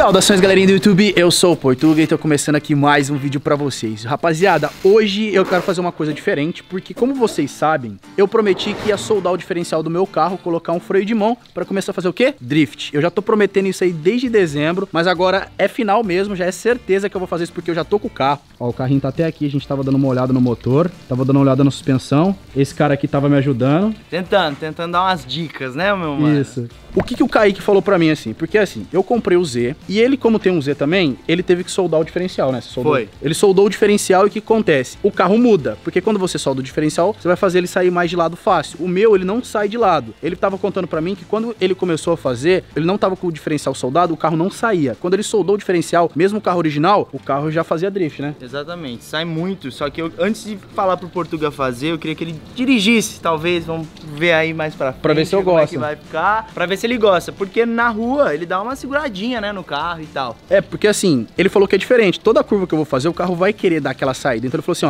Saudações, galerinha do YouTube, eu sou o Portuga e tô começando aqui mais um vídeo pra vocês. Rapaziada, hoje eu quero fazer uma coisa diferente, porque como vocês sabem, eu prometi que ia soldar o diferencial do meu carro, colocar um freio de mão pra começar a fazer o quê? Drift. Eu já tô prometendo isso aí desde dezembro, mas agora é final mesmo, já é certeza que eu vou fazer isso porque eu já tô com o carro. Ó, o carrinho tá até aqui, a gente tava dando uma olhada no motor, tava dando uma olhada na suspensão, esse cara aqui tava me ajudando. Tentando dar umas dicas, né, meu mano? Isso. O que o Kaique falou pra mim assim? Porque assim, eu comprei o Z e ele, como tem um Z também, ele teve que soldar o diferencial, né? Foi. Ele soldou o diferencial e o que acontece? O carro muda, porque quando você solda o diferencial, você vai fazer ele sair mais de lado fácil. O meu, ele não sai de lado. Ele tava contando pra mim que quando ele começou a fazer, ele não tava com o diferencial soldado, o carro não saía. Quando ele soldou o diferencial, mesmo o carro original, o carro já fazia drift, né? Exatamente, sai muito. Só que eu, antes de falar pro Portuga fazer, eu queria que ele dirigisse, talvez. Vamos ver aí mais pra frente. Pra ver se eu como gosto. É que vai ficar, pra ver se ele gosta. Porque na rua ele dá uma seguradinha, né, no carro e tal. É, porque assim, ele falou que é diferente. Toda curva que eu vou fazer, o carro vai querer dar aquela saída. Então ele falou assim, ó,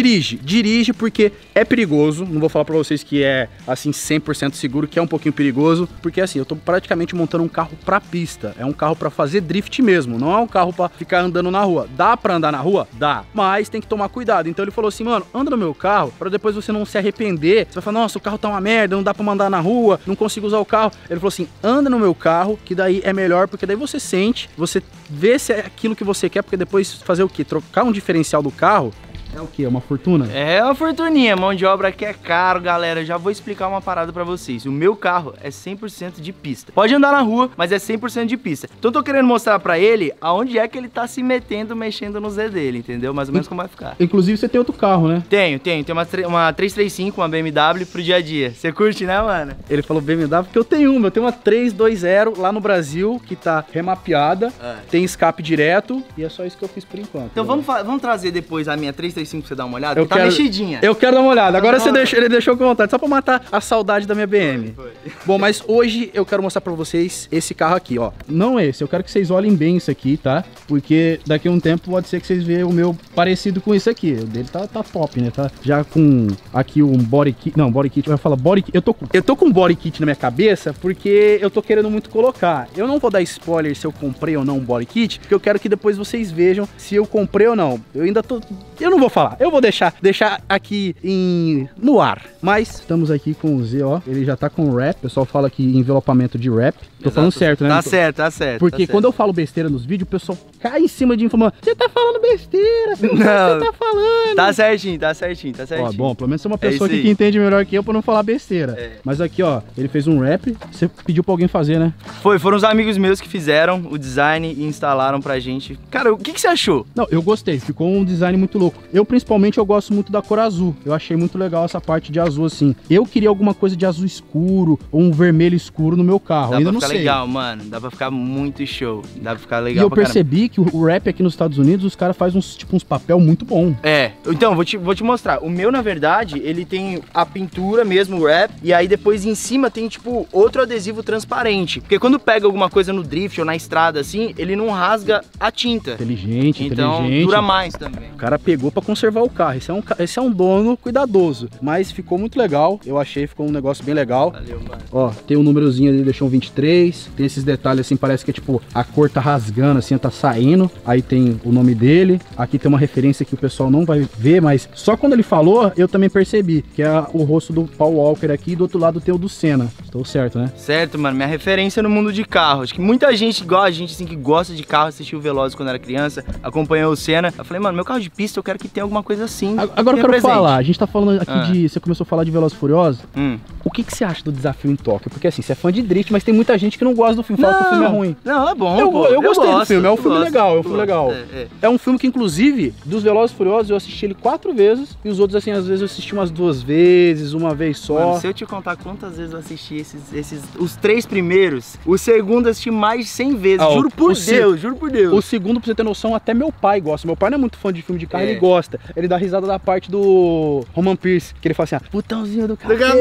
dirige porque é perigoso. Não vou falar pra vocês que é, assim, 100% seguro, que é um pouquinho perigoso. Porque assim, eu tô praticamente montando um carro pra pista. É um carro pra fazer drift mesmo. Não é um carro pra ficar andando na rua. Dá pra andar na rua? Dá. Mas tem que tomar cuidado. Então ele falou assim, mano, anda no meu carro pra depois você não se arrepender. Você vai falar, nossa, o carro tá uma merda, não dá pra mandar na rua, não consigo usar o carro. Ele falou assim, anda no meu carro, que daí é melhor, porque daí você sente, você vê se é aquilo que você quer, porque depois fazer o quê? Trocar um diferencial do carro é o quê? É uma fortuna? É uma fortuninha, mão de obra que é caro, galera. Eu já vou explicar uma parada pra vocês. O meu carro é 100% de pista. Pode andar na rua, mas é 100% de pista. Então eu tô querendo mostrar pra ele aonde é que ele tá se metendo, mexendo no Z dele, entendeu? Mais ou menos como vai ficar. Inclusive você tem outro carro, né? Tem uma 335, uma BMW pro dia a dia. Você curte, né, mano? Ele falou BMW porque eu tenho uma. Eu tenho uma 320 lá no Brasil, que tá remapeada, tem escape direto, e é só isso que eu fiz por enquanto. Então vamos trazer depois a minha 335 pra você dar uma olhada? Eu tá quero, mexidinha. Eu quero dar uma olhada. Agora ele deixou com vontade, só pra matar a saudade da minha BM. Foi. Bom, mas hoje eu quero mostrar pra vocês esse carro aqui, ó. Não esse, eu quero que vocês olhem bem isso aqui, tá? Porque daqui a um tempo pode ser que vocês vejam o meu parecido com isso aqui. O dele tá top, né? Tá já com aqui um body kit. Não, body kit, vai falar body kit. Eu tô com um body kit na minha cabeça porque eu tô querendo muito colocar. Eu não vou dar spoiler se eu comprei ou não um body kit, porque eu quero que depois vocês vejam se eu comprei ou não. Eu não vou falar, eu vou deixar aqui no ar. Mas estamos aqui com o Z, ó. Ele já tá com wrap. O pessoal fala que envelopamento de wrap. Tô falando certo, né? Tá certo. Porque quando eu falo besteira nos vídeos, o pessoal cai em cima de mim falando, você tá falando besteira, você tá falando. Tá certinho. Ó, bom, pelo menos é uma pessoa aqui que entende melhor que eu pra não falar besteira. É. Mas aqui, ó, ele fez um wrap. Você pediu pra alguém fazer, né? Foram os amigos meus que fizeram o design e instalaram pra gente. Cara, o que você achou? Não, eu gostei. Ficou um design muito louco. Eu, principalmente, eu gosto muito da cor azul. Eu achei muito legal essa parte de azul, assim. Eu queria alguma coisa de azul escuro ou um vermelho escuro no meu carro. Ainda não sei. Legal, mano. Dá pra ficar muito show. Dá pra ficar legal. E eu percebi que o wrap aqui nos Estados Unidos, os caras fazem uns papel muito bom. É. Então, vou te mostrar. O meu, na verdade, ele tem a pintura mesmo, o wrap. E aí depois em cima tem, tipo, outro adesivo transparente. Porque quando pega alguma coisa no drift ou na estrada, assim, ele não rasga a tinta. Inteligente. Então, dura mais também. O cara pegou pra conservar o carro. Esse é um dono cuidadoso. Mas ficou muito legal. Eu achei, ficou um negócio bem legal. Valeu, mano. Ó, tem um númerozinho ali, deixou um 23. Tem esses detalhes assim, parece que é tipo, a cor tá rasgando assim, tá saindo. Aí tem o nome dele. Aqui tem uma referência que o pessoal não vai ver, mas só quando ele falou, eu também percebi. Que é o rosto do Paul Walker aqui e do outro lado tem o do Senna. Estou certo, né? Certo, mano. Minha referência no mundo de carro. Acho que muita gente igual a gente, assim, que gosta de carro, assistiu o Velozes quando era criança, acompanhou o Senna. Eu falei, mano, meu carro de pista, eu quero que tenha alguma coisa assim. Agora eu quero falar, a gente tá falando aqui de... Você começou a falar de Velozes e Furiosos. O que você acha do desafio em Tóquio? Porque assim, você é fã de drift, mas tem muita gente que não gosta do filme, fala que o filme é ruim. Não, é bom, eu gostei do filme, é um filme legal, legal. É. É um filme que, inclusive, dos Velozes e Furiosos, eu assisti ele 4 vezes, e os outros, assim, às vezes eu assisti umas 2 vezes, uma vez só. Mano, se eu te contar quantas vezes eu assisti os 3 primeiros, o segundo eu assisti mais de 100 vezes, juro por Deus. O segundo, pra você ter noção, até meu pai gosta. Meu pai não é muito fã de filme de carro, ele gosta. Ele dá risada da parte do Roman Pierce, que ele fala assim, botãozinho do café.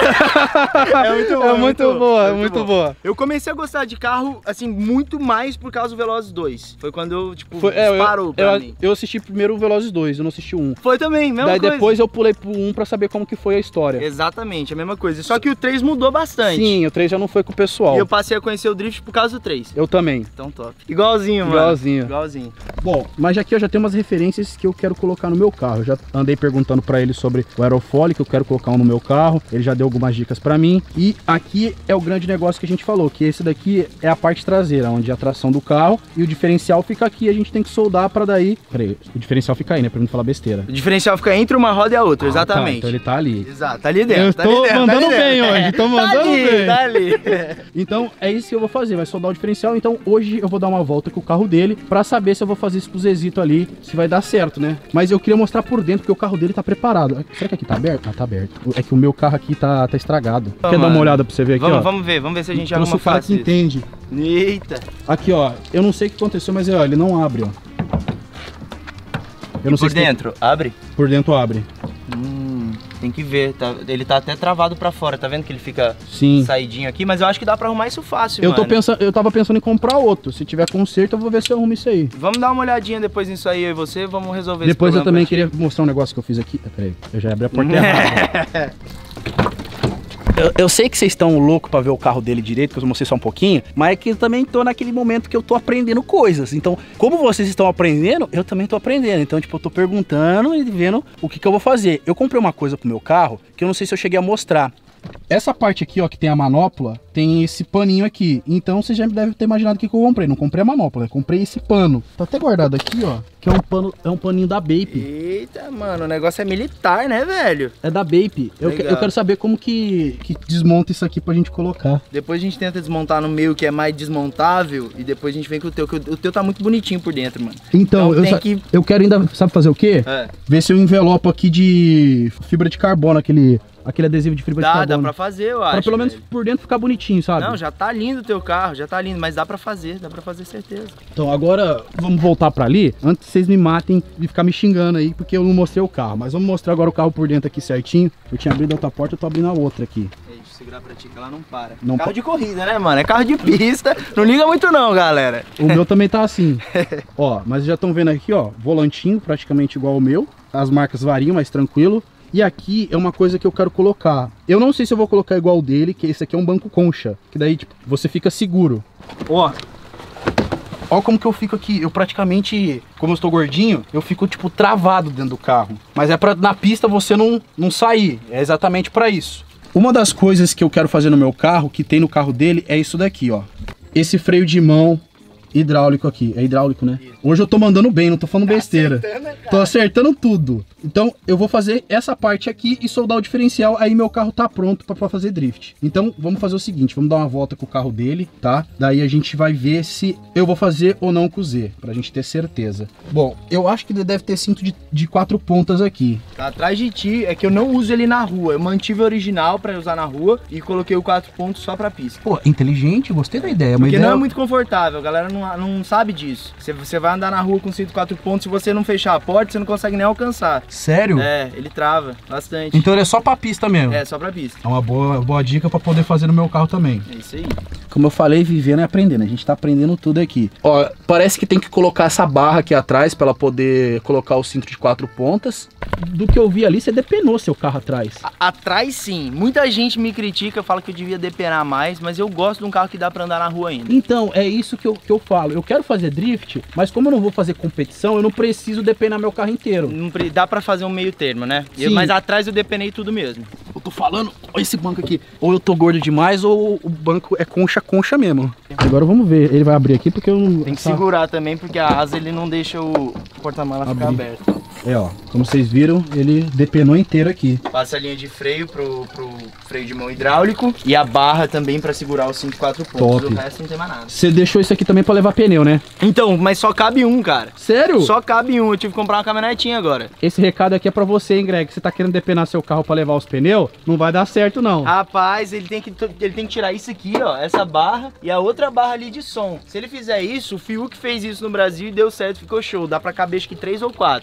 É muito boa. É muito boa, é muito boa. Eu comecei a gostar de carro, assim, muito mais por causa do Velozes 2. Foi quando eu, tipo, disparou pra mim. Eu assisti primeiro o Velozes 2, eu não assisti o 1. Foi também, mesma Daí coisa. depois eu pulei pro 1 pra saber como que foi a história. Exatamente, a mesma coisa. Só que o 3 mudou bastante. Sim, o 3 já não foi com o pessoal. E eu passei a conhecer o Drift por causa do 3. Eu também. Então top. Igualzinho, mano. Igualzinho. Bom, mas aqui eu já tenho umas referências que eu quero colocar no meu carro. Eu já andei perguntando pra ele sobre o aerofólio, que eu quero colocar um no meu carro. Ele já deu algumas dicas pra mim. E aqui é o grande negócio que a gente falou, que esse daqui é a parte traseira, onde é a tração do carro. E o diferencial fica aqui, a gente tem que soldar pra daí... Peraí, o diferencial fica aí, né? Pra não falar besteira. O diferencial fica entre uma roda e a outra, exatamente. Tá, então ele tá ali. Exato, tá ali dentro. Eu tô mandando bem hoje, tô mandando bem. Tá ali. Então é isso que eu vou fazer, vai soldar o diferencial. Então hoje eu vou dar uma volta com o carro dele pra saber se eu vou fazer isso pro Zezito ali, se vai dar certo, né? Mas eu queria mostrar por dentro, porque o carro dele tá preparado. Será que aqui tá aberto? Ah, tá aberto. É que o meu carro aqui tá estragado. Quer dar uma olhada pra você ver aqui, ó? Vamos ver se a gente arruma o cara fácil. que entende. Eita. Aqui, ó, eu não sei o que aconteceu, mas ó, ele não abre, ó. Eu não sei Por dentro, abre? Por dentro abre. Tem que ver, tá? Ele tá até travado pra fora, tá vendo que ele fica Sim. saidinho aqui? Mas eu acho que dá pra arrumar isso fácil, eu mano. Eu tava pensando em comprar outro. Se tiver conserto, eu vou ver se eu arrumo isso aí. Vamos dar uma olhadinha depois nisso aí, eu e você, vamos resolver Depois esse eu também problema queria mostrar um negócio que eu fiz aqui. Peraí, eu já abri a porta errada. Eu sei que vocês estão loucos pra ver o carro dele direito, que eu mostrei só um pouquinho, mas é que eu também tô naquele momento que eu tô aprendendo coisas. Então, como vocês estão aprendendo, eu também tô aprendendo. Então, tipo, eu tô perguntando e vendo o que eu vou fazer. Eu comprei uma coisa pro meu carro que eu não sei se eu cheguei a mostrar. Essa parte aqui, ó, que tem a manopla, tem esse paninho aqui. Então você já deve ter imaginado o que eu comprei. Não comprei a manopla, eu comprei esse pano. Tá até guardado aqui, ó, que é um paninho da Bape. Eita, mano, o negócio é militar, né, velho? É da Bape. Eu quero saber como que desmonta isso aqui pra gente colocar. Depois a gente tenta desmontar no meio que é mais desmontável e depois a gente vem com o teu, que o teu tá muito bonitinho por dentro, mano. Então eu quero ainda, sabe fazer o quê? Ver se eu envelopo aqui de fibra de carbono, aquele adesivo de fibra de carbono. Dá pra fazer, eu acho. Pra pelo menos por dentro ficar bonitinho, sabe? Não, já tá lindo o teu carro, já tá lindo, mas dá pra fazer certeza. Então agora vamos voltar pra ali, antes que vocês me matem e ficar me xingando aí, porque eu não mostrei o carro. Mas vamos mostrar agora o carro por dentro aqui certinho. Eu tinha abrido a outra porta, eu tô abrindo a outra aqui. Deixa eu segurar pra ti que ela não para. Não carro de corrida, né, mano? É carro de pista, não liga muito não, galera. O meu também tá assim. Ó, mas já estão vendo aqui, ó, volantinho praticamente igual ao meu. As marcas variam, mas tranquilo. E aqui é uma coisa que eu quero colocar. Eu não sei se eu vou colocar igual o dele, que esse aqui é um banco concha. Que daí, tipo, você fica seguro. Ó como que eu fico aqui. Eu praticamente, como eu estou gordinho, eu fico, tipo, travado dentro do carro. Mas é pra na pista você não sair. É exatamente pra isso. Uma das coisas que eu quero fazer no meu carro, que tem no carro dele, é isso daqui, ó. Esse freio de mão hidráulico aqui. É hidráulico, né? Hoje eu tô mandando bem, não tô falando besteira. Tô acertando tudo. Então eu vou fazer essa parte aqui e soldar o diferencial. Aí meu carro tá pronto pra fazer drift. Então vamos fazer o seguinte, vamos dar uma volta com o carro dele, tá? Daí a gente vai ver se eu vou fazer ou não com o Z, pra gente ter certeza. Bom, eu acho que ele deve ter cinto de 4 pontas aqui. Tá atrás de ti, é que eu não uso ele na rua. Eu mantive o original pra usar na rua e coloquei o 4 pontos só pra pista. Pô, inteligente, gostei da ideia. Porque não é muito confortável, a galera não sabe disso. Você vai andar na rua com cinto 4 pontos, se você não fechar a porta, você não consegue nem alcançar. Sério? É, ele trava bastante. Então ele é só pra pista mesmo? É, só pra pista. É uma boa dica pra poder fazer no meu carro também. É isso aí. Como eu falei, vivendo e aprendendo. A gente tá aprendendo tudo aqui. Ó, parece que tem que colocar essa barra aqui atrás pra ela poder colocar o cinto de 4 pontas. Do que eu vi ali, você depenou seu carro atrás. Atrás sim. Muita gente me critica, fala que eu devia depenar mais, mas eu gosto de um carro que dá pra andar na rua ainda. Então, é isso que eu falo. Eu quero fazer drift, mas como eu não vou fazer competição, eu não preciso depenar meu carro inteiro. Não dá pra fazer um meio termo, né? Mas atrás eu depenei tudo mesmo. Eu tô falando, olha esse banco aqui. Ou eu tô gordo demais, ou o banco é concha mesmo. Agora vamos ver. Ele vai abrir aqui porque eu não... Tem que segurar também, porque a asa ele não deixa o porta-mala ficar aberto. É, ó, como vocês viram, ele depenou inteiro aqui. Passa a linha de freio pro freio de mão hidráulico e a barra também pra segurar o cinto 4 pontos. Top. O resto não tem mais nada. Você deixou isso aqui também pra levar pneu, né? Então, mas só cabe um, cara. Sério? Só cabe um, eu tive que comprar uma caminhonetinha agora. Esse recado aqui é pra você, hein, Greg? Você tá querendo depenar seu carro pra levar os pneus? Não vai dar certo, não. Rapaz, ele tem que tirar isso aqui, ó, essa barra e a outra barra ali de som. Se ele fizer isso, o Fiuk fez isso no Brasil e deu certo, ficou show. Dá pra caber acho que 3 ou 4. Ah,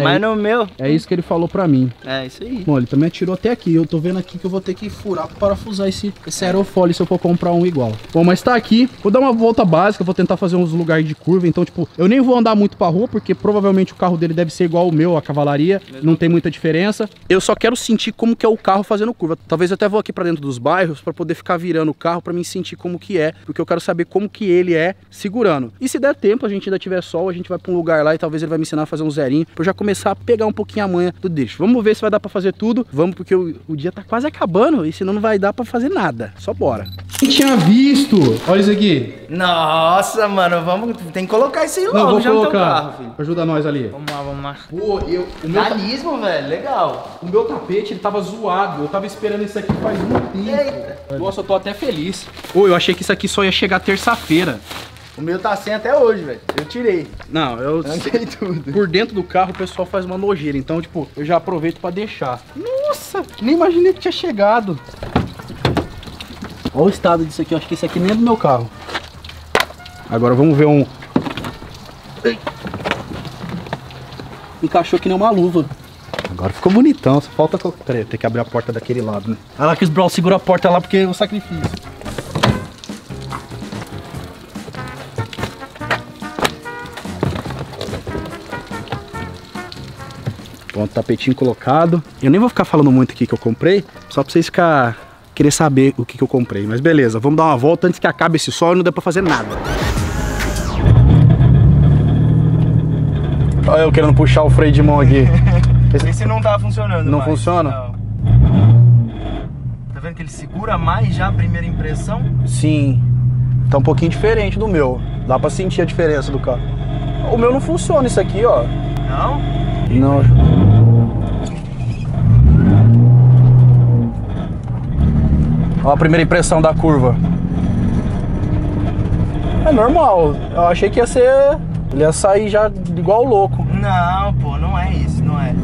Mas no meu... É isso que ele falou pra mim. É, isso aí. Bom, ele também atirou até aqui. Eu tô vendo aqui que eu vou ter que furar pra parafusar esse aerofólio se eu for comprar um igual. Bom, mas tá aqui. Vou dar uma volta básica, vou tentar fazer uns lugares de curva. Então, tipo, eu nem vou andar muito pra rua, porque provavelmente o carro dele deve ser igual ao meu, a cavalaria. Não tem muita diferença. Eu só quero sentir como que é o carro fazendo curva. Talvez eu até vou aqui pra dentro dos bairros pra poder ficar virando o carro pra mim sentir como que é. Porque eu quero saber como que ele é segurando. E se der tempo, a gente ainda tiver sol, a gente vai pra um lugar lá e talvez ele vai me ensinar a fazer um zerinho pra eu já começar a pegar um pouquinho a manha do drift. Vamos ver se vai dar pra fazer tudo. Vamos, porque o dia tá quase acabando e senão não vai dar pra fazer nada. Só bora. Quem tinha visto? Olha isso aqui. Nossa, mano, vamos... Tem que colocar isso aí logo. Não, vou já no teu colocar. carro, filho. Ajuda nós ali. Vamos lá. Pô, o meu Realismo, velho, legal. O meu tapete, ele tava zoado. Eu tava esperando isso aqui faz muito tempo. Eita. Nossa, eu tô até feliz. Pô, eu achei que isso aqui só ia chegar terça-feira. O meu tá sem até hoje, velho. Eu tirei. Não, eu Arranquei tudo. Por dentro do carro o pessoal faz uma nojeira. Então, tipo, eu já aproveito pra deixar. Nossa, nem imaginei que tinha chegado. Olha o estado disso aqui. Eu acho que esse aqui nem é do meu carro. Agora vamos ver um... Encaixou que nem uma luva. Agora ficou bonitão, só falta... Peraí, tem que abrir a porta daquele lado, né? Ah lá que os Brawl segura a porta lá porque é o sacrifício. Pronto, tapetinho colocado. Eu nem vou ficar falando muito aqui que eu comprei, só pra vocês querer saber o que eu comprei. Mas beleza, vamos dar uma volta antes que acabe esse sol e não dê pra fazer nada. Olha eu querendo puxar o freio de mão aqui. Esse não tá funcionando. Não mais. funciona? Não. Tá vendo que ele segura mais já a primeira impressão? Sim. Tá um pouquinho diferente do meu. Dá pra sentir a diferença do carro. O meu não funciona isso aqui, ó. Não? Não. Ó a primeira impressão da curva. É normal. Eu achei que ia ser... Ele ia sair já igual louco. Não, pô, não é isso, não é.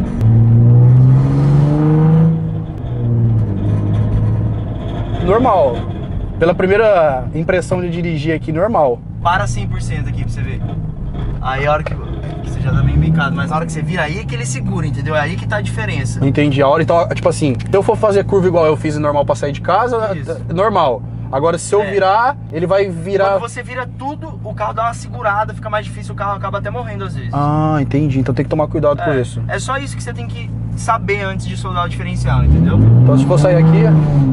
Normal. Pela primeira impressão de dirigir aqui, normal. Para 100% aqui pra você ver. Aí a hora que você já tá bem bicado, mas a hora que você vira aí é que ele segura, entendeu? É aí que tá a diferença. Entendi a hora. Então, tipo assim, se eu for fazer curva igual eu fiz normal pra sair de casa, Isso. normal. Agora, se eu virar, ele vai virar... Quando você vira tudo, o carro dá uma segurada, fica mais difícil, o carro acaba até morrendo às vezes. Ah, entendi. Então tem que tomar cuidado com isso. É só isso que você tem que saber antes de soldar o diferencial, entendeu? Então se for sair aqui...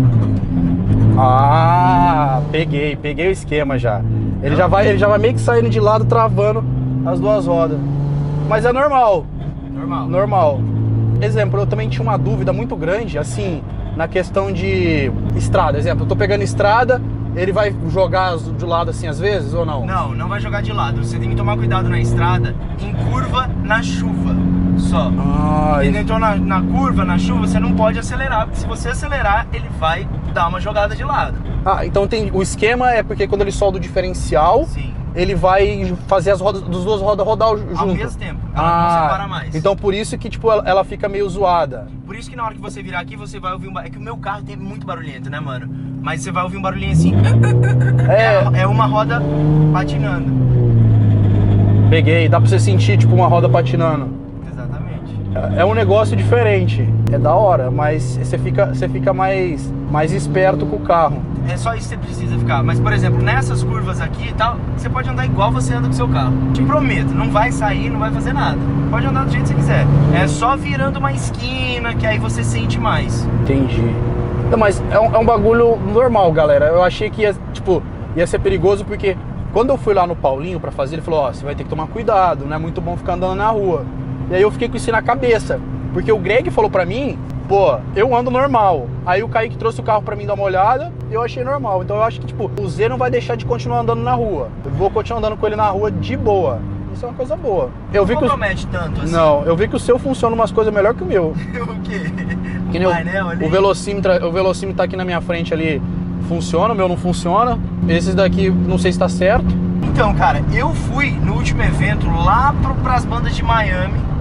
Ah, peguei o esquema já. Ele já vai meio que saindo de lado, travando as duas rodas. Mas é normal. Normal. Exemplo, eu também tinha uma dúvida muito grande, assim, na questão de estrada. Exemplo, eu tô pegando estrada, ele vai jogar de lado assim às vezes ou não? Não, não vai jogar de lado. Você tem que tomar cuidado na estrada, em curva, na chuva, só. Entendeu? Então na curva, na chuva, você não pode acelerar, porque se você acelerar, ele vai dar uma jogada de lado. Ah, então o esquema é porque quando ele solda o diferencial, sim, ele vai fazer as rodas, das duas rodas rodar junto. ao mesmo tempo, ela não separa mais. Então por isso que tipo ela fica meio zoada. Por isso que na hora que você virar aqui, você vai ouvir é que o meu carro tem muito barulhento, né, mano? Mas você vai ouvir um barulhinho assim. É uma roda patinando. Peguei, dá pra você sentir tipo uma roda patinando. Exatamente. É um negócio diferente, é da hora, mas você fica mais esperto com o carro. É só isso que você precisa ficar. Mas, por exemplo, nessas curvas aqui e tal, você pode andar igual você anda com o seu carro. Te prometo, não vai sair, não vai fazer nada. Pode andar do jeito que você quiser. É só virando uma esquina que aí você sente mais. Entendi. Não, mas é um bagulho normal, galera. Eu achei que ia ser perigoso porque quando eu fui lá no Paulinho pra fazer, ele falou, ó, você vai ter que tomar cuidado, não é muito bom ficar andando na rua. E aí eu fiquei com isso na cabeça, porque o Greg falou pra mim, pô, eu ando normal. Aí o Kaique trouxe o carro pra mim dar uma olhada e eu achei normal. Então eu acho que, tipo, o Z não vai deixar de continuar andando na rua. Eu vou continuar andando com ele na rua de boa. Isso é uma coisa boa. Eu vi não que compromete tanto assim. Não, eu vi que o seu funciona umas coisas melhor que o meu. O quê? Que nem o velocímetro tá aqui na minha frente ali, funciona, o meu não funciona. Esses daqui, não sei se tá certo. Então, cara, eu fui no último evento lá pras bandas de Miami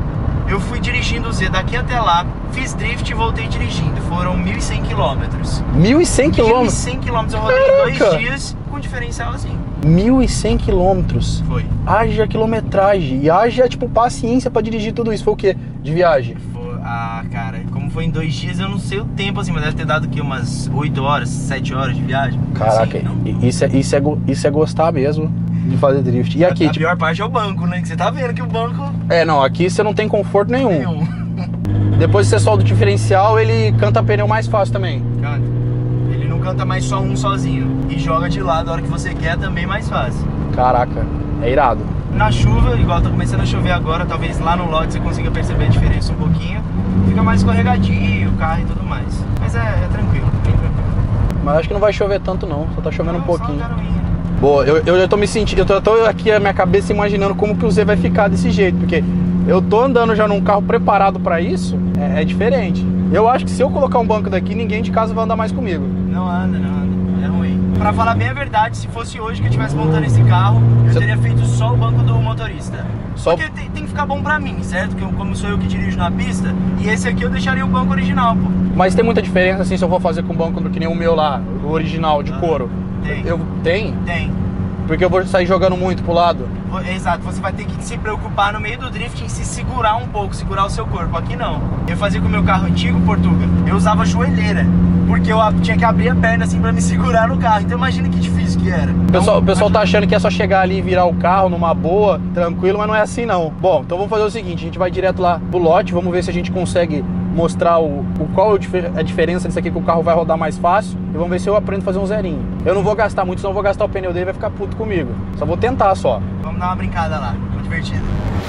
Eu fui dirigindo o Z daqui até lá, fiz drift e voltei dirigindo. Foram 1.100 quilômetros. 1.100 quilômetros? 1.100 quilômetros, eu rodei em 2 dias com diferencial assim. 1.100 quilômetros? Foi. Haja quilometragem e haja, tipo, paciência pra dirigir tudo isso. Foi o quê de viagem? Ah, cara, como foi em 2 dias, eu não sei o tempo, assim, mas deve ter dado aqui umas 8 horas, 7 horas de viagem. Caraca, assim, isso é gostar mesmo de fazer drift. E aqui, a pior parte é o banco, né? Que você tá vendo que o banco... não, aqui você não tem conforto nenhum. Depois que você solta o diferencial, ele canta pneu mais fácil também. Canta. Ele não canta mais só um sozinho. E joga de lado a hora que você quer também mais fácil. Caraca, é irado. Na chuva, igual tá começando a chover agora, talvez lá no log você consiga perceber a diferença um pouquinho. Fica mais escorregadio o carro e tudo mais. Mas é tranquilo, bem tranquilo. Mas acho que não vai chover tanto não, só tá chovendo um pouquinho. Só Boa, eu tô me sentindo, eu tô aqui a minha cabeça imaginando como que o Z vai ficar desse jeito, porque eu tô andando já num carro preparado pra isso, é diferente. Eu acho que se eu colocar um banco daqui, ninguém de casa vai andar mais comigo. Não anda, é ruim. Pra falar bem a verdade, se fosse hoje que eu estivesse montando esse carro, eu teria feito só o banco do motorista. Porque tem que ficar bom pra mim, certo? Que como sou eu que dirijo na pista, e esse aqui eu deixaria o banco original, pô. Mas tem muita diferença assim se eu for fazer com o banco que nem o meu lá, o original, de couro? Tem. Tem? Porque eu vou sair jogando muito pro lado. Exato, você vai ter que se preocupar no meio do drift em se segurar um pouco, segurar o seu corpo. Aqui não. Eu fazia com o meu carro antigo, Portuga, eu usava joelheira, porque eu tinha que abrir a perna assim pra me segurar no carro. Então imagina que difícil que era. O pessoal tá achando que é só chegar ali e virar o carro numa boa, tranquilo, mas não é assim não. Bom, então vamos fazer o seguinte, a gente vai direto lá pro lote, vamos ver se a gente consegue mostrar qual é a diferença disso aqui, que o carro vai rodar mais fácil, e vamos ver se eu aprendo a fazer um zerinho. Eu não vou gastar muito, senão eu vou gastar o pneu dele e vai ficar puto comigo. Só vou tentar só. Vamos dar uma brincada lá, ficou divertido.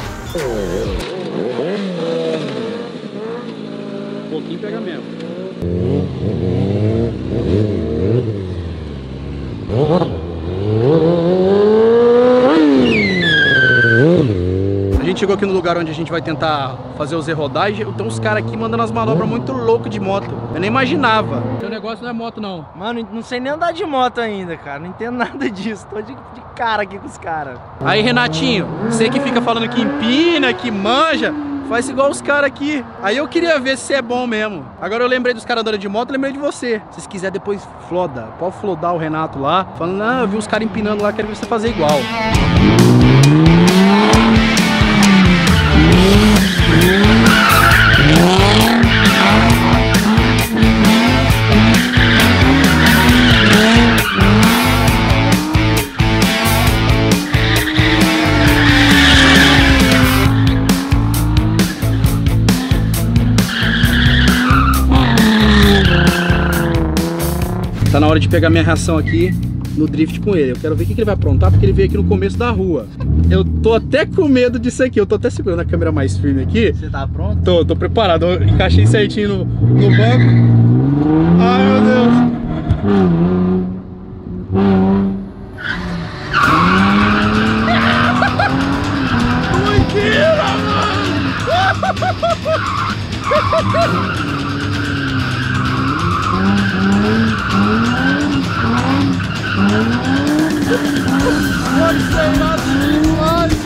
Um pouquinho pega mesmo. A gente chegou aqui no lugar onde a gente vai tentar fazer o Z rodar e tem uns caras aqui mandando as manobras muito loucas de moto. Eu nem imaginava. Seu negócio não é moto não. Mano, não sei nem andar de moto ainda, cara. Não entendo nada disso. Tô de cara aqui com os caras. Aí, Renatinho, você que fica falando que empina, que manja, faz igual os caras aqui. Aí eu queria ver se é bom mesmo. Agora eu lembrei dos caras andando de moto, lembrei de você. Se você quiser depois floda, pode flodar o Renato lá, falando, não, eu vi os caras empinando lá, quero ver você fazer igual. Tá na hora de pegar minha reação aqui no drift com ele. Eu quero ver o que ele vai aprontar, porque ele veio aqui no começo da rua. Eu tô até com medo disso aqui. Eu tô até segurando a câmera mais firme aqui. Você tá pronto? Tô preparado. Eu encaixei certinho no banco. Ai, meu Deus. Mentira, mano! Pode ser, pode.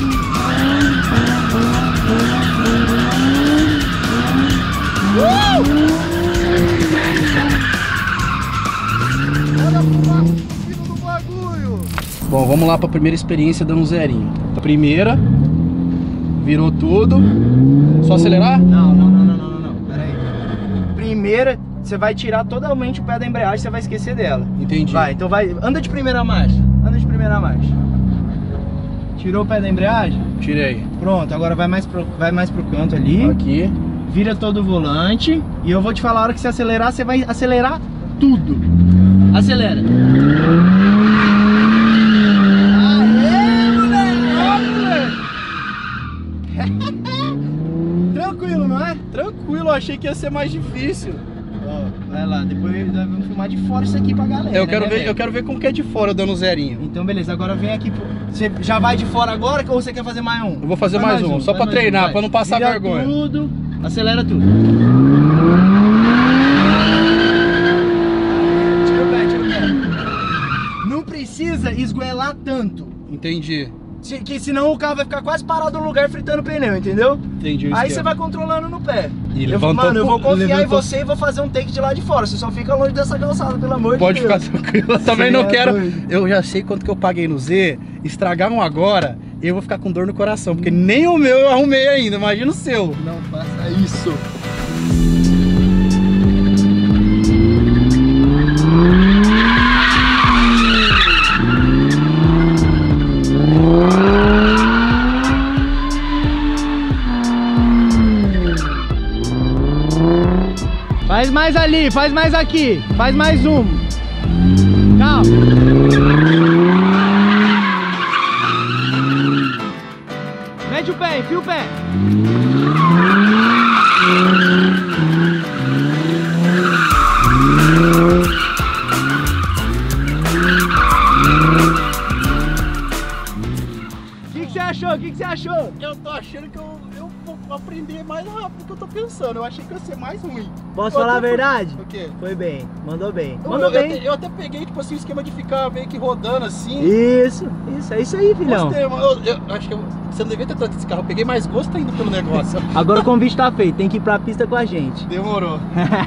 Bom, vamos lá para a primeira experiência dando um zerinho. A primeira, virou tudo. Só acelerar? Não. Pera aí. Primeira, você vai tirar totalmente o pé da embreagem, você vai esquecer dela. Entendi. Vai, então vai, anda de primeira marcha. Tirou o pé da embreagem? Tirei. Pronto, agora vai mais pro canto ali. Aqui. Vira todo o volante. E eu vou te falar, a hora que você acelerar, você vai acelerar tudo. Acelera. Aê, moleque! Tranquilo, não é? Tranquilo, achei que ia ser mais difícil. Ó, vai lá, depois nós vamos filmar de fora isso aqui pra galera. Eu quero ver como que é de fora dando zerinho. Então beleza, agora vem aqui. Você já vai de fora agora ou você quer fazer mais um? Eu vou fazer mais um, só pra treinar, pra não passar vergonha. Tudo, acelera tudo. Tira o pé. Não precisa esgoelar tanto. Entendi. Que senão o carro vai ficar quase parado no lugar fritando pneu, entendeu? Entendi o Aí esquema. você vai controlando no pé. E Mano, eu vou confiar em levantou. você e vou fazer um take de lá de fora. Você só fica longe dessa calçada, pelo amor Pode de Deus. ficar tranquilo, eu também Você não é quero. doido. Eu já sei quanto que eu paguei no Z. Estragaram agora, eu vou ficar com dor no coração, porque nem o meu eu arrumei ainda, imagina o seu. Não faça isso. Faz mais ali, faz mais aqui, faz mais um. Calma. Mete o pé, enfia o pé. O que você achou? O que você achou? Eu tô achando que eu vou aprender mais rápido do que eu tô pensando. Eu achei que ia ser mais ruim. Posso falar a verdade? O quê? Foi bem, mandou bem. Eu, Mandou eu, bem. eu até peguei, tipo assim, o esquema de ficar meio que rodando assim. Isso, é isso aí, filhão. Gostei, mano. Eu acho que você não devia ter trazido esse carro. Eu peguei mais gosto ainda pelo negócio. Agora o convite tá feito, tem que ir pra pista com a gente. Demorou.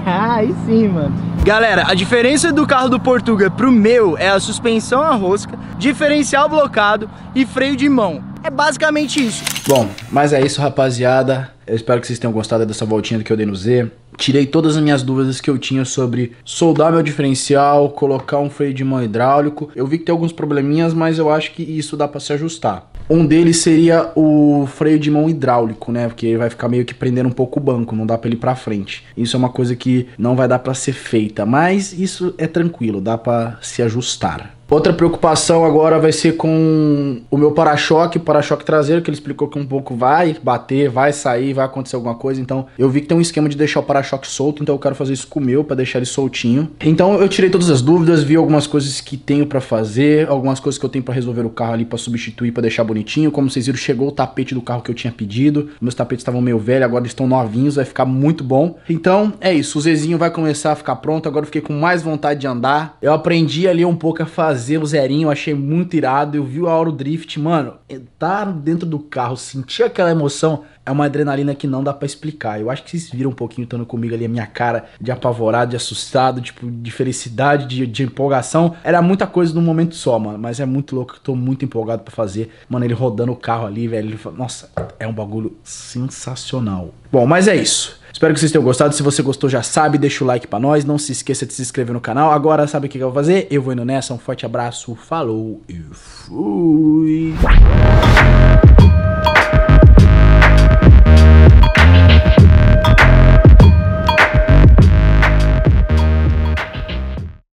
Aí sim, mano. Galera, a diferença do carro do Portuga pro meu é a suspensão a rosca, diferencial blocado e freio de mão. É basicamente isso. Bom, mas é isso, rapaziada. Eu espero que vocês tenham gostado dessa voltinha que eu dei no Z. Tirei todas as minhas dúvidas que eu tinha sobre soldar meu diferencial, colocar um freio de mão hidráulico. Eu vi que tem alguns probleminhas, mas eu acho que isso dá pra se ajustar. Um deles seria o freio de mão hidráulico, né? Porque vai ficar meio que prendendo um pouco o banco, não dá pra ele ir pra frente. Isso é uma coisa que não vai dar pra ser feita, mas isso é tranquilo, dá pra se ajustar. Outra preocupação agora vai ser com o meu para-choque, o para-choque traseiro, que ele explicou que um pouco vai bater, vai sair, vai acontecer alguma coisa. Então eu vi que tem um esquema de deixar o para-choque solto, então eu quero fazer isso com o meu, pra deixar ele soltinho. Então eu tirei todas as dúvidas, vi algumas coisas que tenho pra fazer, algumas coisas que eu tenho pra resolver o carro ali, pra substituir, pra deixar bonitinho. Como vocês viram, chegou o tapete do carro que eu tinha pedido. Meus tapetes estavam meio velhos, agora eles estão novinhos, vai ficar muito bom. Então é isso, o Zezinho vai começar a ficar pronto, agora eu fiquei com mais vontade de andar. Eu aprendi ali um pouco a fazer o zerinho, eu achei muito irado. Eu vi o Auro Drift, mano, entrar dentro do carro, sentir aquela emoção, é uma adrenalina que não dá pra explicar. Eu acho que vocês viram um pouquinho estando comigo ali a minha cara de apavorado, de assustado, tipo, de felicidade, de empolgação. Era muita coisa num momento só, mano, mas é muito louco, eu tô muito empolgado pra fazer. Mano, ele rodando o carro ali, velho, ele fala, nossa, é um bagulho sensacional. Bom, mas é isso. Espero que vocês tenham gostado. Se você gostou, já sabe, deixa o like pra nós. Não se esqueça de se inscrever no canal. Agora, sabe o que eu vou fazer? Eu vou indo nessa. Um forte abraço, falou e fui!